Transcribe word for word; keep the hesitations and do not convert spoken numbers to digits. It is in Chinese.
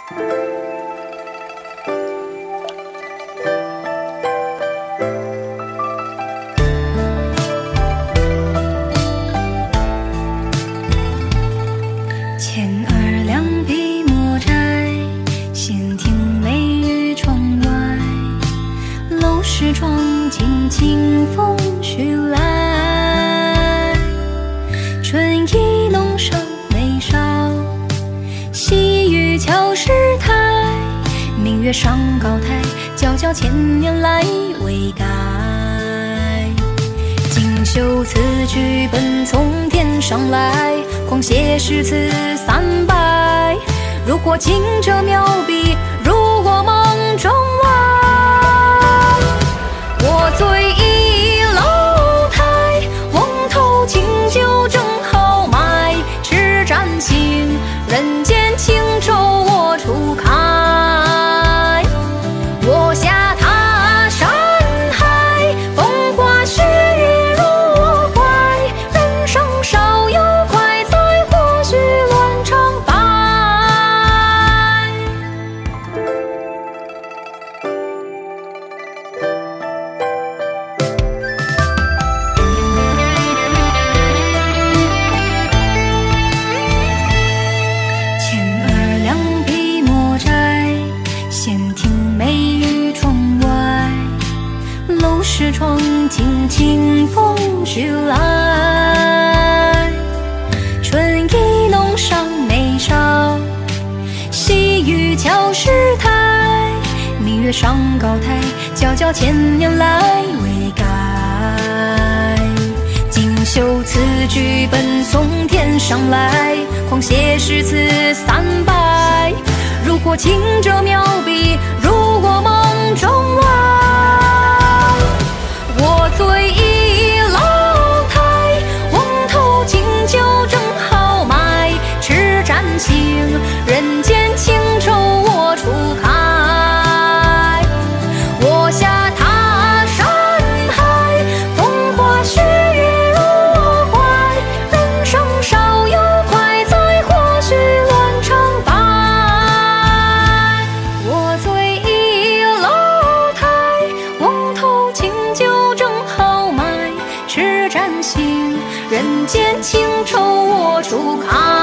牵儿两匹墨斋，闲庭美雨窗外。楼市窗尽清风徐来，春意弄上眉梢，细雨敲石台。明月上高台，皎皎千年来未改。锦绣词句本从天上来，狂写诗词三百。如获清者妙笔，如我梦中来。我醉一楼台，翁头清酒正好卖。痴占星，人间清愁我初开。我下他山海，风花雪月入我怀。人生少有快哉，或许乱长白。牵儿两匹墨斋，闲庭美雨窗外。楼市窗尽清风徐来，春意弄上眉梢，细雨敲石台。明月上高台，皎皎千年来未改。锦绣词句本从天上来，狂写诗词三百。如获清者妙笔，如我梦中来。我醉一楼台，翁头清酒正好卖。痴占星，人间清愁我初开。我下他山海，风花雪月入我怀。人生少有快哉，或许乱长白。我醉一楼台，翁头清酒正好卖。痴占星，人间清愁我初开。